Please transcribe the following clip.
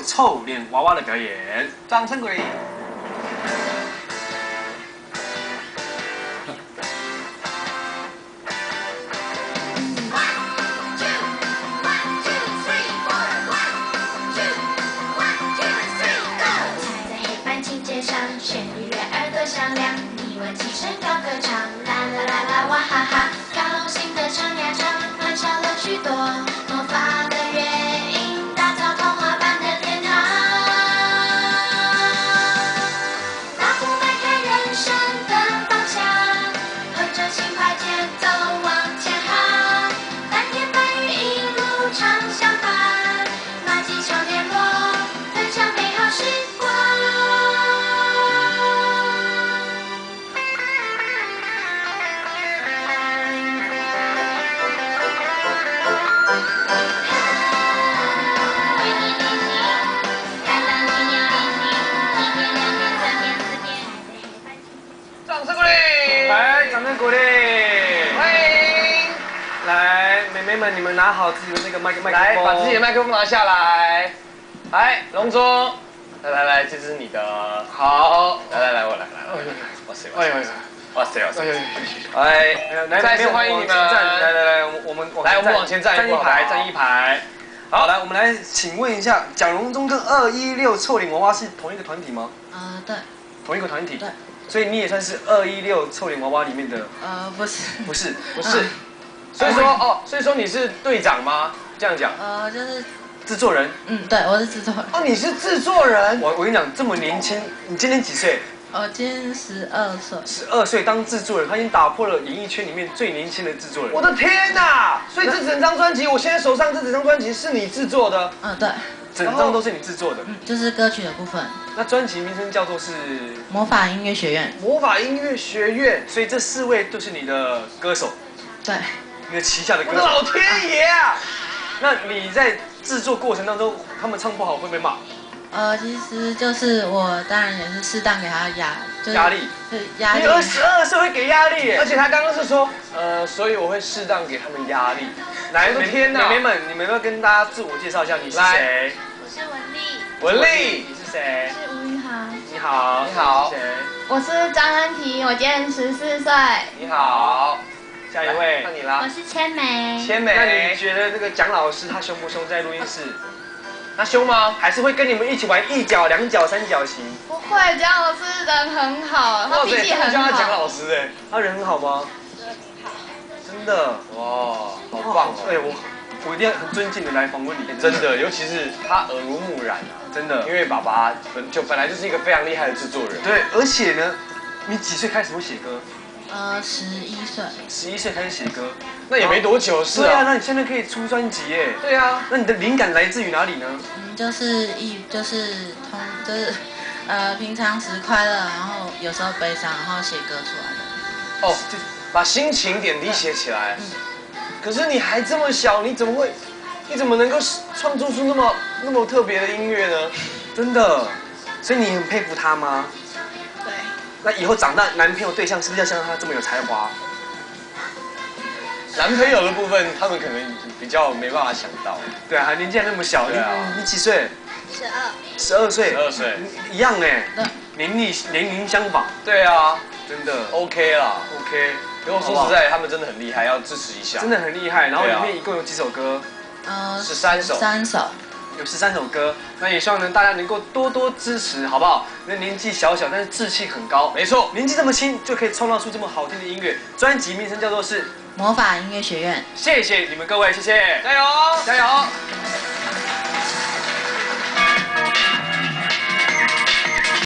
臭脸娃娃的表演，掌声鼓励。 旋律悦耳朵响亮，你我齐声高歌唱，啦啦啦啦哇哈哈，高兴的唱呀唱，欢笑了许多，魔法的乐音打造童话般的天堂。大步迈开人生的方向，和着轻快节奏往前航，蓝天白云一路唱相伴，马技巧联络，分享美好时光。 来，掌声鼓励！ 欢迎！ 来，妹妹们，你们拿好自己的那个麦克风， 来，把自己的麦克风拿下来。来，龙珠，来，这是你的。好，来，我来。哇塞，哇塞！再次欢迎你们！ 来，我们往前站一排。好，来，我们来请问一下，蒋荣忠跟216臭脸娃娃是同一个团体吗？ 对。 同一个团体。 对。 所以你也算是216臭脸娃娃里面的？ 不是。 所以说你是队长吗？这样讲？ 就是制作人。 对，我是制作人。 哦，你是制作人。 我跟你讲，这么年轻，你今年几岁？ 我今年12岁。 12岁当制作人，他已经打破了演艺圈里面最年轻的制作人。 我的天哪！所以这整张专辑，我现在手上这整张专辑是你制作的？ 对。 整张都是你制作的， 就是歌曲的部分。 那专辑名称叫做是魔法音乐学院。 魔法音乐学院， 所以这4位都是你的歌手， 对， 你的旗下的歌手。 我的老天爷啊！ 那你在制作过程当中，他们唱不好会被骂？ 其实就是我当然也是适当给他压力， 对压力。 你22岁会给压力耶， 而且他刚刚是说，所以我会适当给他们压力。 来，我的天哪！妹妹们，你们要跟大家自我介绍一下，你是谁？ 我是文丽。 文丽， 你是谁？ 是吴云豪。 你好， 你好。 谁？ 我是张安琪，我今年14岁。 你好， 下一位， 看你啦。 我是千梅。 千梅， 那你觉得那个蒋老师他凶不凶？在录音室？ 他凶吗？ 还是会跟你们一起玩1脚、2脚、3角形？ 不会，蒋老师人很好，他脾气很好。 叫他蒋老师哎， 他人很好吗？ 人很好。 真的， 哇，好棒哦！ 对我一定要很尊敬的来访问你， 真的，尤其是他耳濡目染啊， 真的， 因为爸爸本来就是一个非常厉害的制作人。 对，而且呢，你几岁开始会写歌 11岁。 11岁开始写歌， 那也没多久是啊。 对啊，那你现在可以出专辑耶。 对啊， 那你的灵感来自于哪里呢？ 就是平常时快乐，然后有时候悲伤，然后写歌出来的。 哦，把心情点滴写起来。可是你还这么小，你怎么能够创作出那么特别的音乐呢？ 真的，所以你很佩服他吗？ 对。 那以后长大，男朋友对象是不是要像他这么有才华？ 男朋友的部分，他们可能比较没办法想到。 对啊，年纪还那么小，你几岁？12岁。 12岁， 一样哎，年龄相仿。 对啊， 真的 OK 啦 ，OK。 不过说实在，他们真的很厉害，要支持一下。 真的很厉害，然后里面一共有几首歌 ？13首。 3首。 有13首歌，那也希望呢大家能够多多支持，好不好？那年纪小小，但是志气很高。 没错， 年纪这么轻就可以创造出这么好听的音乐。专辑名称叫做是魔法音乐学院。 谢谢你们各位，谢谢， 加油， 加油。